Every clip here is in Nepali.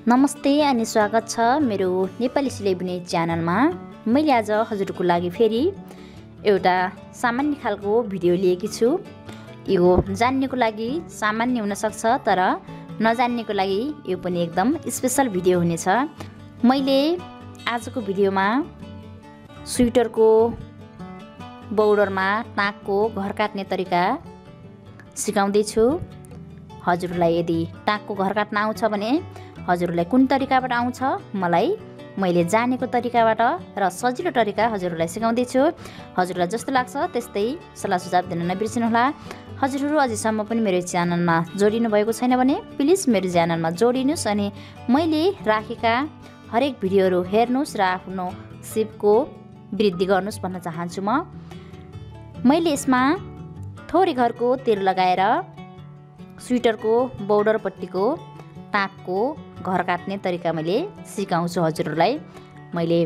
नमस्ते अनि स्वागत छ मेरो नेपाली सिलाइ बुनाइ च्यानलमा। मैले आज हजुरको लागि फेरि एउटा सामान्य खालको भिडियो लिएकी छु। यो जान्नेको लागि सामान्य हुन सक्छ, तर नजान्नेको लागि यो पनि एकदम स्पेशल भिडियो हुनेछ। मैले आजको भिडियोमा स्वेटरको बोर्डरमा टाँकको घर काट्ने तरिका सिकाउँदै छु। हजुरलाई यदि टाँकको घर काट्न आउँछ भने हजुरलाई कुन तरिकाबाट आउँछ, मैले जानेको तरिकाबाट र सजिलो तरिका हजुरलाई सिकाउँदै छु। हजुरलाई जस्तो लाग्छ त्यस्तै सल्लाह सुझाव दिन नबिर्सिनुहोला। हजुरहरू अझैसम्म पनि मेरो च्यानलमा जोडिनु भएको छैन भने प्लिज मेरो च्यानलमा जोडिनुस् अनि मैले राखेका हरेक भिडियोहरू हेर्नुस् र आफ्नो सिपको वृद्धि गर्नुस् भन्न चाहन्छु। मैले यसमा थोरै घरको तेल लगाएर स्वेटरको बोर्डर पट्टिको टाँकको घर काट्ने तरिका मैले सिकाउँछु हजुरहरूलाई। मैले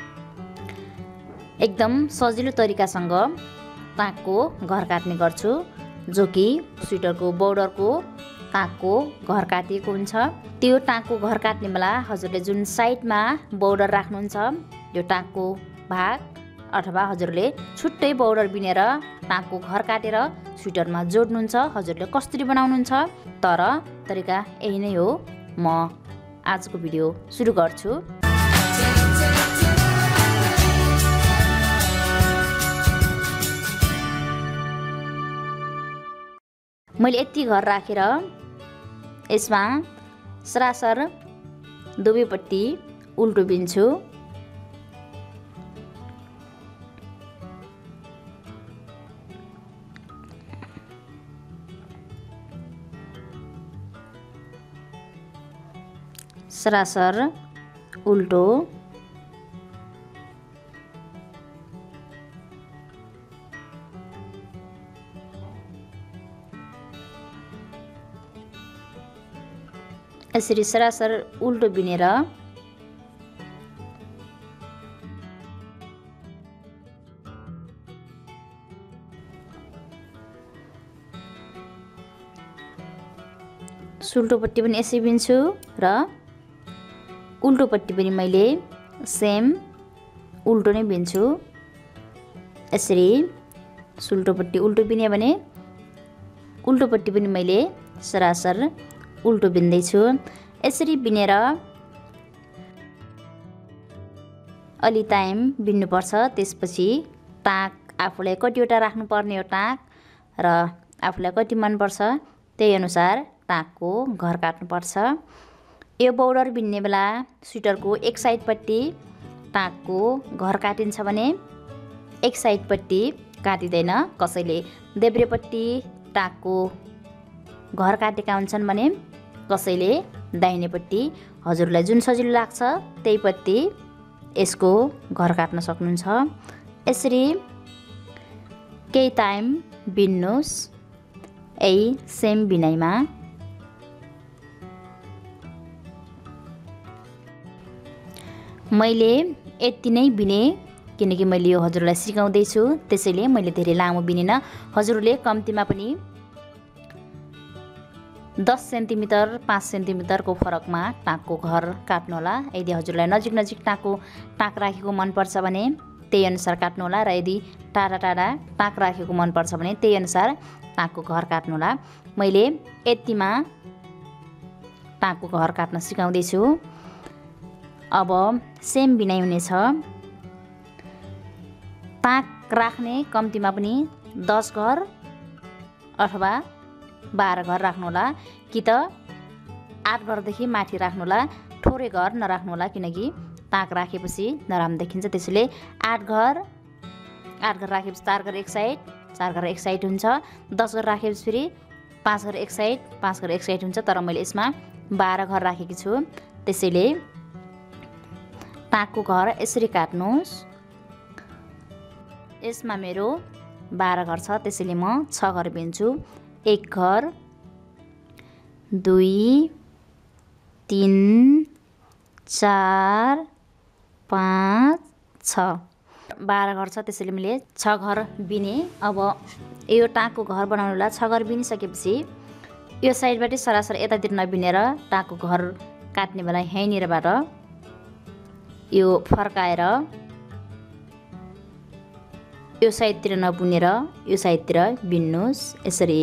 एकदम सजिलो तरिकासँग टाँकको घर काट्ने गर्छु, जो कि स्वेटरको बोर्डरको टाँकको घर काटिएको हुन्छ। त्यो टाँकको घर काट्ने बेला हजुरले जुन साइडमा बोर्डर राख्नुहुन्छ यो टाँकको भाग, अथवा हजुरले छुट्टै बोर्डर बिनेर टाँकको घर काटेर स्वेटरमा जोड्नुहुन्छ। हजुरले कसरी बनाउनुहुन्छ, तर तरिका यही नै हो। म आजको भिडियो सुरु गर्छु। मैले यति घर राखेर यसमा सरासर दुवैपट्टि उल्टो बिन्छु। सरासर उल्टो यसरी सरासर उल्टो बिनेर सुल्टोपट्टि पनि यसै बिन्छु र उल्टोपट्टि पनि मैले सेम उल्टो नै बिन्छु। यसरी सुल्टोपट्टि उल्टो बिने भने उल्टोपट्टि पनि मैले सरासर उल्टो बिन्दैछु। यसरी बिनेर अलि टाइम बिन्नुपर्छ। त्यसपछि टाँक आफूलाई कतिवटा राख्नुपर्ने हो टाँक र आफूलाई कति मनपर्छ त्यही अनुसार टाँकको घर काट्नुपर्छ। यो बोर्डर बिन्ने बेला स्वेटरको एक साइडपट्टि टाँकको घर काटिन्छ भने एक साइडपट्टि काटिँदैन। कसैले देब्रेपट्टि टाँकको घर काटेका हुन्छन् भने कसैले दाहिनेपट्टि। हजुरलाई जुन सजिलो लाग्छ त्यहीपट्टि यसको घर काट्न सक्नुहुन्छ। यसरी केही टाइम बिन्नुस् यही सेम बिनाइमा। मैले यति नै बिने, किनकि मैले यो हजुरलाई सिकाउँदैछु, त्यसैले मैले धेरै लामो बिनेन। हजुरले कम्तीमा पनि 10 सेन्टिमिटर 5 सेन्टिमिटरको फरकमा टाँकको घर काट्नुहोला। यदि हजुरलाई नजिक नजिक टाँक राखेको मनपर्छ भने त्यही अनुसार काट्नुहोला, र यदि टाढा टाढा टाँक राखेको मनपर्छ भने त्यही अनुसार टाँकको घर काट्नुहोला। मैले यतिमा टाँकको घर काट्न सिकाउँदैछु। अब सेम बिनाइ हुनेछ। टाँक राख्ने कम्तीमा पनि 10 घर अथवा 12 घर राख्नुहोला, कि त 8 घरदेखि माथि राख्नुहोला। थोरै घर नराख्नुहोला, किनकि टाँक राखेपछि नराम्रो देखिन्छ। त्यसैले 8 घर राखेपछि 4 घर एक साइड, 4 घर एक साइड हुन्छ। 10 घर राखेपछि फेरि 5 घर एक साइड, 5 घर एक साइड हुन्छ। तर मैले यसमा 12 घर राखेकी छु, त्यसैले टाँकको घर यसरी काट्नुहोस्। यसमा मेरो 12 घर छ, त्यसैले म 6 घर बिन्छु। 1 घर 2 3 4 5 6 12 घर छ, त्यसैले मैले 6 घर बिने। अब यो टाँकको घर बनाउनुलाई 6 घर बिनिसकेपछि यो साइडबाट सरासर यतातिर नबिनेर टाँकको घर काट्ने बेला यहीँनिरबाट यो फर्काएर यो साइडतिर नबुनेर यो साइडतिर बिन्नुस्। यसरी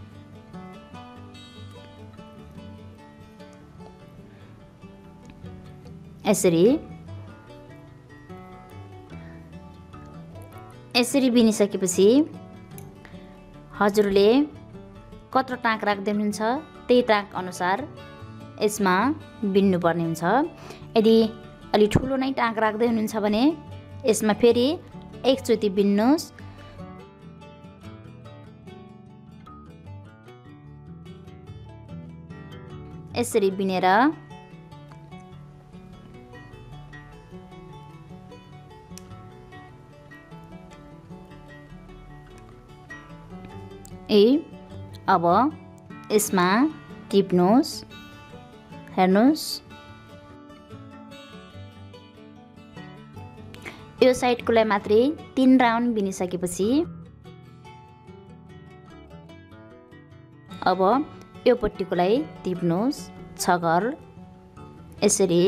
यसरी बिनिसकेपछि हजुरले कत्रो टाँक राख्दै हुनुहुन्छ त्यही टाँक अनुसार यसमा बिन्नु पर्ने हुन्छ। यदि अलि ठुलो नै टाँक राख्दै हुनुहुन्छ भने यसमा फेरि एकचोटि बिन्नुस्। यसरी बिनेर अब यसमा टिप्नुस्। हेर्नुस् यो साइडकोलाई मात्रै 3 राउन्ड बिनिसकेपछि अब यो पट्टिकोलाई टिप्नुस् 6 घर। यसरी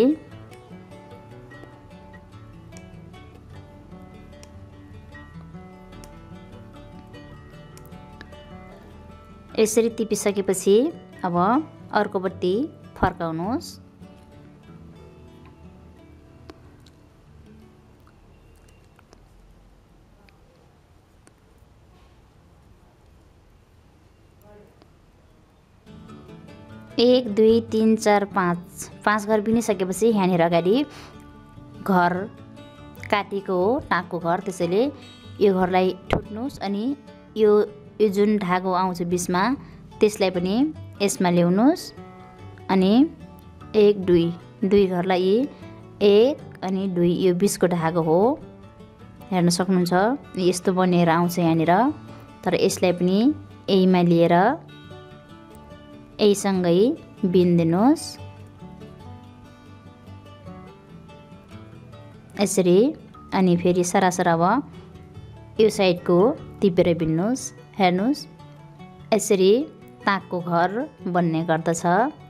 टिपिसकेपछि अब अर्कोपट्टि फर्काउनुस्। एक दुई 3 4 5 घर बिनिसकेपछि यहाँनिर अगाडि घर काटेको हो टाँकको घर। त्यसैले यो घरलाई ठुट्नुस् अनि यो जुन धागो आउँछ बिचमा त्यसलाई पनि यसमा ल्याउनुस् अनि 1 2 घरलाई 1 अनि 2 यो बिचको धागो हो। हेर्न सक्नुहुन्छ यस्तो बनेर आउँछ यहाँनिर। तर यसलाई पनि यहीमा लिएर यहीसँगै बिन्दिनुस्। यसरी अनि फेरि सरासर अब यो साइडको टिपेर बिन्नुस्। हेर्नुस् यसरी टाँकको घर बन्ने गर्दछ।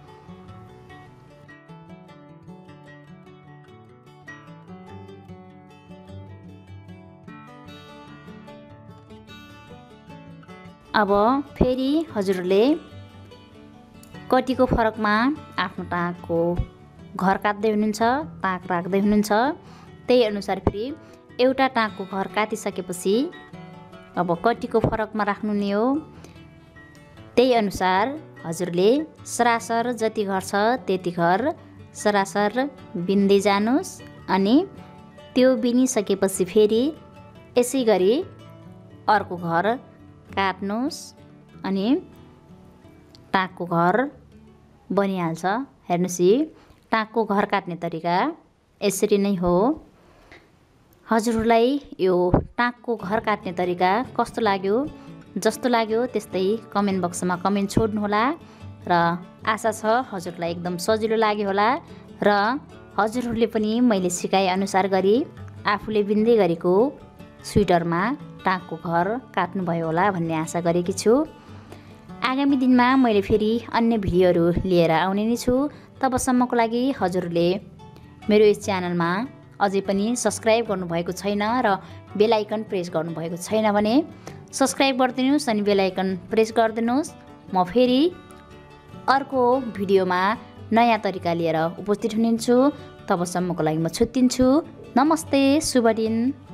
अब फेरि हजुरले कटिको फरकमा आफ्नो टाँकको घर काट्दै हुनुहुन्छ, टाँक राख्दै हुनुहुन्छ, त्यही अनुसार फेरि एउटा टाँकको घर काटिसकेपछि अब कटिको फरकमा राख्नु नि हो। त्यही अनुसार हजुरले सरासर जति घर छ त्यति घर सरासर बिन्दै जानुस् अनि त्यो बिनिसकेपछि फेरि यसै गरी अर्को घर काट्नुस् अनि टाँकको घर बनिहाल्छ। हेर्नुस् टाँकको घर काट्ने तरिका यसरी नै हो। हजुरहरूलाई यो टाँकको घर काट्ने तरिका कस्तो लाग्यो? जस्तो लाग्यो त्यस्तै कमेन्ट बक्समा कमेन्ट छोड्नुहोला र आशा छ हजुरलाई एकदम सजिलो लाग्यो होला र हजुरहरूले पनि मैले सिकाए अनुसार गरी आफूले बिन्दै गरेको स्वेटरमा टाँकको घर काट्नुभयो होला भन्ने आशा गरेकी छु। आगामी दिनमा मैले फेरि अन्य भिडियोहरू लिएर आउने नै छु। तबसम्मको लागि हजुरले मेरो यस च्यानलमा अझै पनि सब्सक्राइब गर्नुभएको छैन र बेल आइकन प्रेस गर्नुभएको छैन भने सब्सक्राइब गरिदिनुहोस् अनि बेल आइकन प्रेस गरिदिनुहोस्। म फेरि अर्को भिडियोमा नयाँ तरिका लिएर उपस्थित हुनेछु। तबसम्मको लागि म छुट्टिन्छु। नमस्ते, शुभ दिन।